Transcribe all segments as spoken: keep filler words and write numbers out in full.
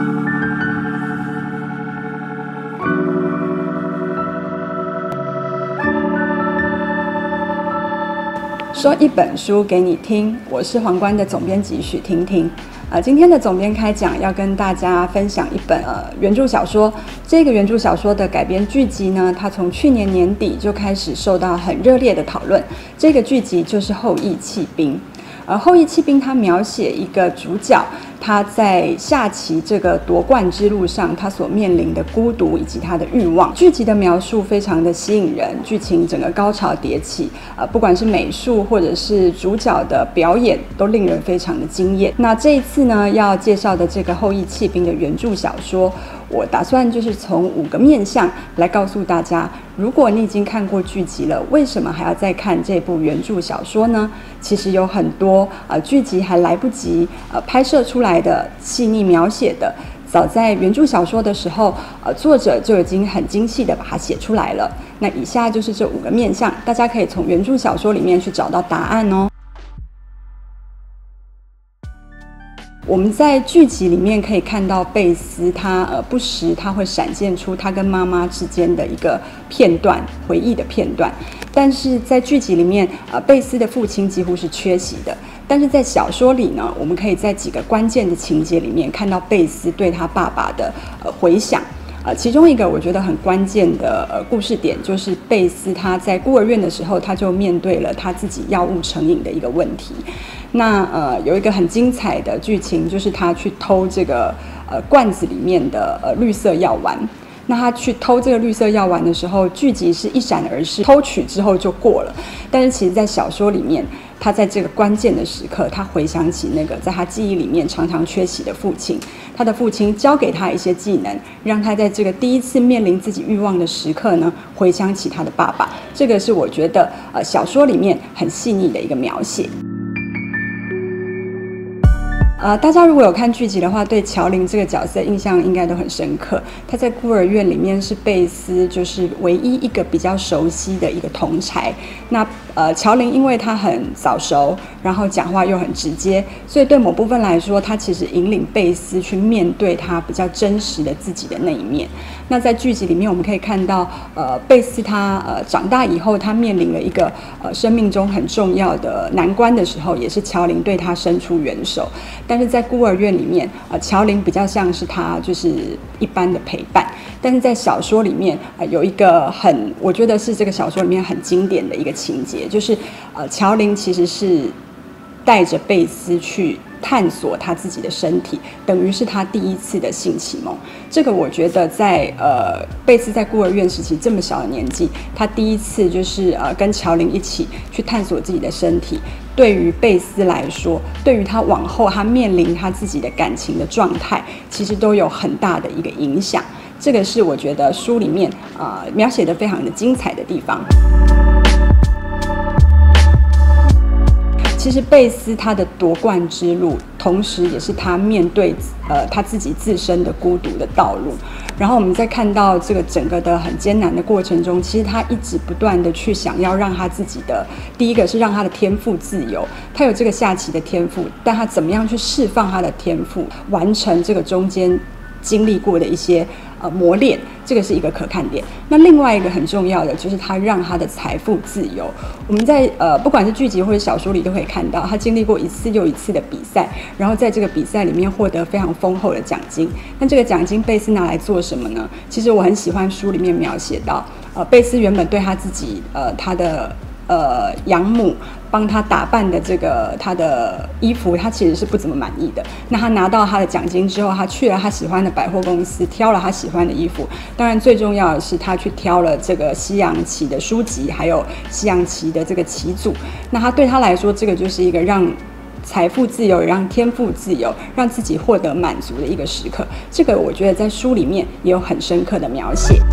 说一本书给你听，我是皇冠的总编辑许婷婷。呃，今天的总编开讲要跟大家分享一本呃原著小说。这个原著小说的改编剧集呢，它从去年年底就开始受到很热烈的讨论。这个剧集就是《后翼弃兵》。而《后翼弃兵》它描写一个主角，他在下棋这个夺冠之路上，他所面临的孤独以及他的欲望。剧集的描述非常的吸引人，剧情整个高潮迭起，呃，不管是美术或者是主角的表演，都令人非常的惊艳。那这一次呢，要介绍的这个《后翼弃兵》的原著小说，我打算就是从五个面向来告诉大家，如果你已经看过剧集了，为什么还要再看这部原著小说呢？其实有很多呃剧集还来不及呃拍摄出来的细腻描写的，早在原著小说的时候，呃作者就已经很精细的把它写出来了。那以下就是这五个面向，大家可以从原著小说里面去找到答案哦。我们在剧集里面可以看到贝斯他呃不时他会闪现出他跟妈妈之间的一个片段回忆的片段，但是在剧集里面呃贝斯的父亲几乎是缺席的，但是在小说里呢，我们可以在几个关键的情节里面看到贝斯对他爸爸的呃回想。呃，其中一个我觉得很关键的呃故事点，就是贝斯他在孤儿院的时候，他就面对了他自己药物成瘾的一个问题。那呃有一个很精彩的剧情，就是他去偷这个呃罐子里面的呃绿色药丸。那他去偷这个绿色药丸的时候，剧集是一闪而逝，偷取之后就过了。但是其实在小说里面，他在这个关键的时刻，他回想起那个在他记忆里面常常缺席的父亲，他的父亲教给他一些技能，让他在这个第一次面临自己欲望的时刻呢，回想起他的爸爸。这个是我觉得呃小说里面很细腻的一个描写。呃，大家如果有看剧集的话，对乔琳这个角色印象应该都很深刻。她在孤儿院里面是贝斯就是唯一一个比较熟悉的一个同侪。那呃，乔琳因为她很早熟，然后讲话又很直接，所以对某部分来说，她其实引领贝斯去面对她比较真实的自己的那一面。那在剧集里面，我们可以看到，呃，贝斯她呃长大以后，她面临了一个呃生命中很重要的难关的时候，也是乔琳对她伸出援手。但是在孤儿院里面，呃，乔琳比较像是他就是一般的陪伴。但是在小说里面，呃，有一个很，我觉得是这个小说里面很经典的一个情节，就是呃，乔琳其实是带着贝斯去探索他自己的身体，等于是他第一次的性启蒙。这个我觉得在呃贝斯在孤儿院时期这么小的年纪，他第一次就是呃跟乔琳一起去探索自己的身体，对于贝斯来说，对于他往后他面临他自己的感情的状态，其实都有很大的一个影响。这个是我觉得书里面呃描写的非常的精彩的地方。其实贝斯他的夺冠之路，同时也是他面对呃他自己自身的孤独的道路。然后我们在看到这个整个的很艰难的过程中，其实他一直不断的去想要让他自己的，第一个是让他的天赋自由，他有这个下棋的天赋，但他怎么样去释放他的天赋，完成这个中间经历过的一些呃磨练，这个是一个可看点。那另外一个很重要的就是他让他的财富自由。我们在呃不管是剧集或者小说里都可以看到，他经历过一次又一次的比赛，然后在这个比赛里面获得非常丰厚的奖金。那这个奖金贝斯拿来做什么呢？其实我很喜欢书里面描写到，呃贝斯原本对他自己呃他的呃养母帮他打扮的这个他的衣服，他其实是不怎么满意的。那他拿到他的奖金之后，他去了他喜欢的百货公司，挑了他喜欢的衣服。当然最重要的是，他去挑了这个西洋棋的书籍，还有西洋棋的这个棋组。那他对他来说，这个就是一个让财富自由，让天赋自由，让自己获得满足的一个时刻。这个我觉得在书里面也有很深刻的描写。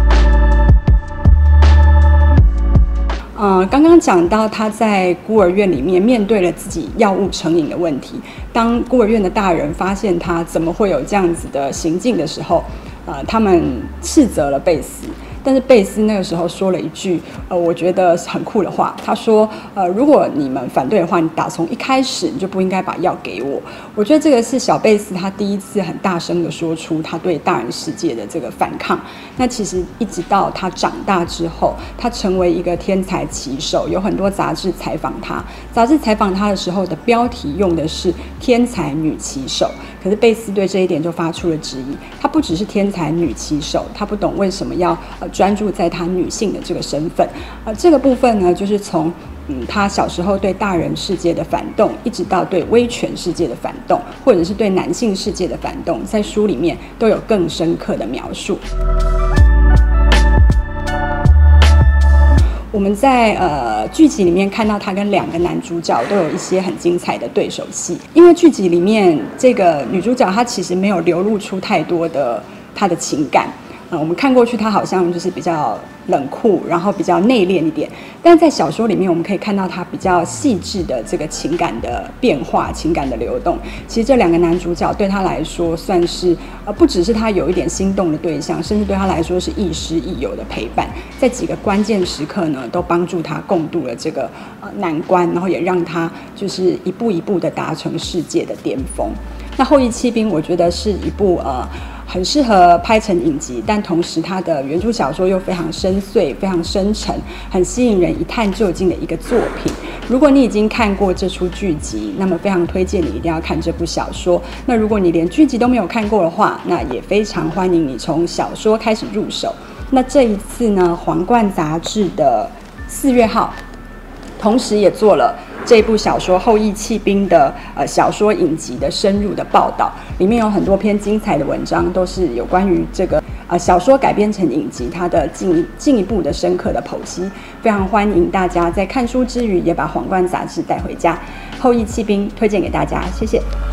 呃，刚刚讲到他在孤儿院里面面对了自己药物成瘾的问题。当孤儿院的大人发现他怎么会有这样子的行径的时候，呃，他们斥责了贝斯。 但是贝斯那个时候说了一句呃我觉得很酷的话，他说呃如果你们反对的话，你打从一开始你就不应该把药给我。我觉得这个是小贝斯他第一次很大声的说出他对大人世界的这个反抗。那其实一直到他长大之后，他成为一个天才棋手，有很多杂志采访他，杂志采访他的时候的标题用的是天才女棋手，可是贝斯对这一点就发出了质疑。她不只是天才女棋手，她不懂为什么要呃专注在她女性的这个身份。呃，这个部分呢，就是从嗯她小时候对大人世界的反动，一直到对威权世界的反动，或者是对男性世界的反动，在书里面都有更深刻的描述。我们在呃剧集里面看到他跟两个男主角都有一些很精彩的对手戏，因为剧集里面这个女主角她其实没有流露出太多的她的情感。呃，我们看过去，她好像就是比较冷酷，然后比较内敛一点。但是在小说里面，我们可以看到她比较细致的这个情感的变化、情感的流动。其实这两个男主角对她来说，算是呃不只是她有一点心动的对象，甚至对她来说是亦师亦友的陪伴。在几个关键时刻呢，都帮助她共度了这个呃难关，然后也让她就是一步一步的达成世界的巅峰。那《后翼弃兵》我觉得是一部呃。很适合拍成影集，但同时它的原著小说又非常深邃、非常深沉，很吸引人一探究竟的一个作品。如果你已经看过这出剧集，那么非常推荐你一定要看这部小说。那如果你连剧集都没有看过的话，那也非常欢迎你从小说开始入手。那这一次呢，皇冠杂志的四月号，同时也做了这部小说《后翼弃兵》的呃小说影集的深入的报道，里面有很多篇精彩的文章，都是有关于这个呃小说改编成影集它的进进一步的深刻的剖析。非常欢迎大家在看书之余，也把皇冠杂志带回家。《后翼弃兵》推荐给大家，谢谢。